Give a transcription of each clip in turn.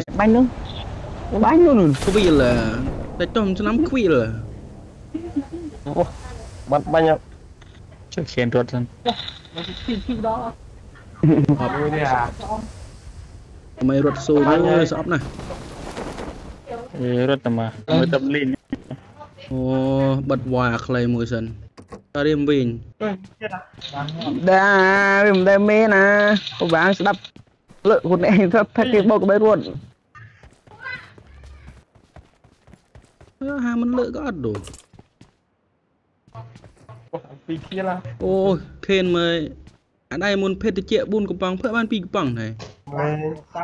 bánh nữa bánh luôn Quy là tại trong cho lắm quy là bắn bắn nhau chưa khen ruột rồi họp vui đi à mày ruột sôi bắn nữa nhá sọp này ruột mà mới tập lên ô bật hòa clay mùi sần ta đêm bình đã đam mê nè cô bạn sẽ đập lợi hụt này thật thật cái bầu của bé ruột hai mình lỡ có ăn đồ vì kia là ô khen mày ở đây muốn phê thì chẹ bún của bằng phê ban pi của bằng này mày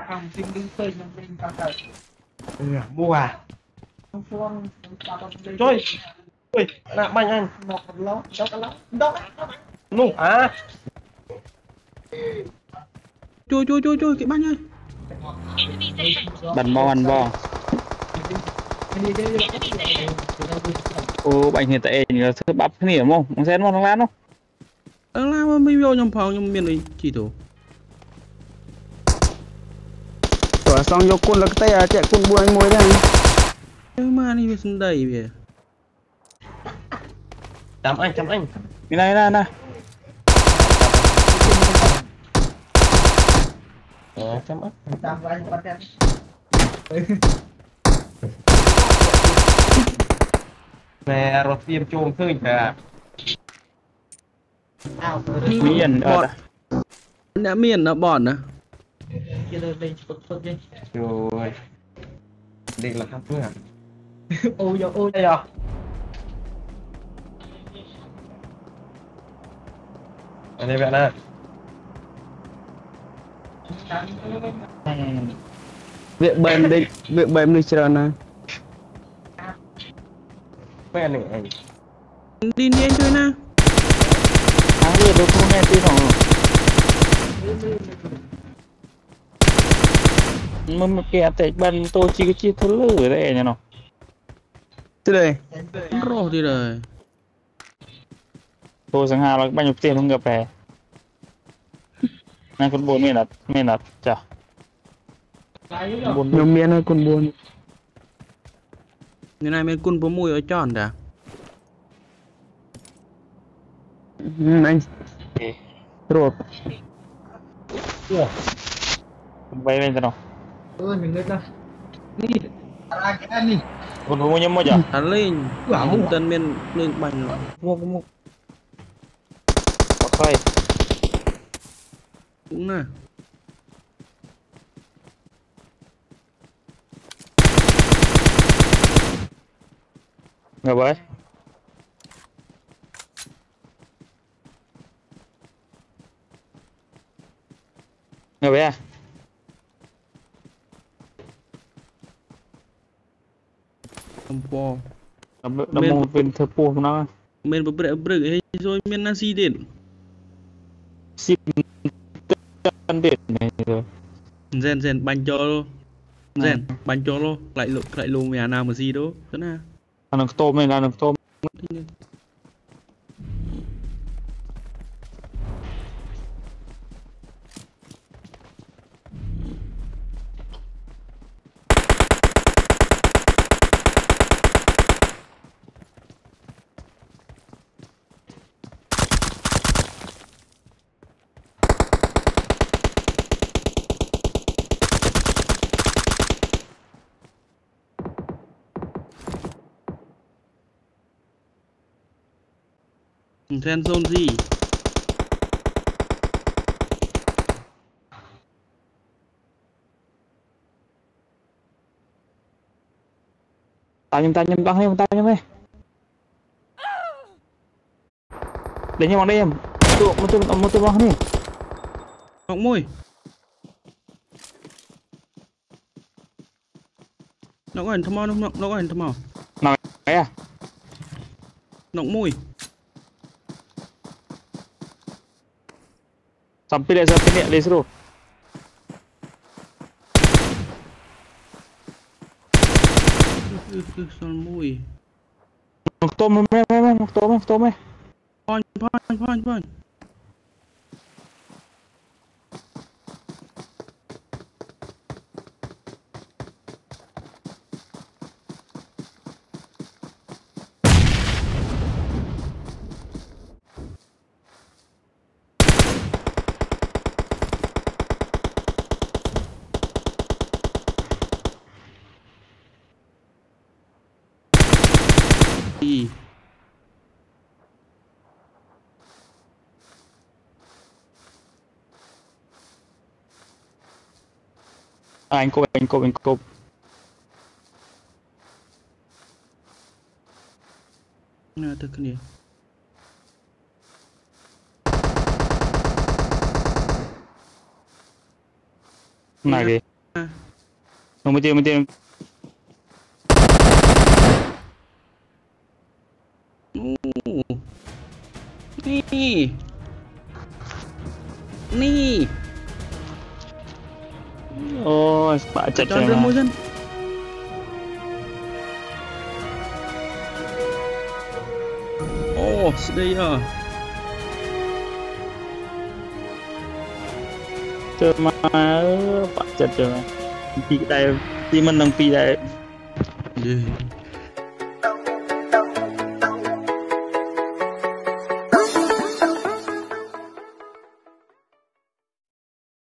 mua à chơi ui là bắn anh nụ à chui cái bánh ơi bắn bò ô bạn hiện tại là thứ bắp cái gì đúng không ông xem nó lát không đang làm mà mới vô trong phòng trong miền này chỉ thủ rồi xong vô côn là cái tay chạy côn buồn anh môi đây nhưng mà đi về sân đầy về chấm anh cái này nè chấm anh nè rồi tiêm chuông khơi à miền bọt đã miền nó bọt nè rồi đi là không phước à ôi đây à anh đây bạn nè việc bền đi chờ nè mấy anh này anh đi đi anh chơi na đi đâu không nghe tiếng nào mà kẹt tại bên tôi chỉ có chi thứ lử đây nhỉ nó thế đây rồi thì rồi tôi sang hà là bao nhiêu tiền không gặp về này con buồn miền là chả nhiều miền ơi con buồn ngày nay mình quân bố mùi ở tròn đã anh rồi bay lên nào con buồn nhâm môi chả hắn lên tân miền lương bành rồi một ok cũng nè ngờ với ngờ với à cầm po nó một viên thơ po của nó mình bự bự hay rồi miền na si điện xin tân điện này rồi rèn bánh cho luôn rèn bánh cho luôn lại luôn nhà nào mà gì đó thế nào ăn được tôm này là được tôm Sen zone gì ta nhầm băng đi ta nhầm đi để nhầm bằng đây em một tụ băng đi bóng môi nó có hình thơm nó có hình thơm màu nào cái à nọng môi sampai dia đi seru son môi một tôm ấy phanh anh cốp Nè thật cái này. này kì không một tiền Nih. Nih. oh pak chặt Cho đứa môi dân. Đây à. chơi mà pak chặt chơi mà đi đây đi mình đang đi đây Đi.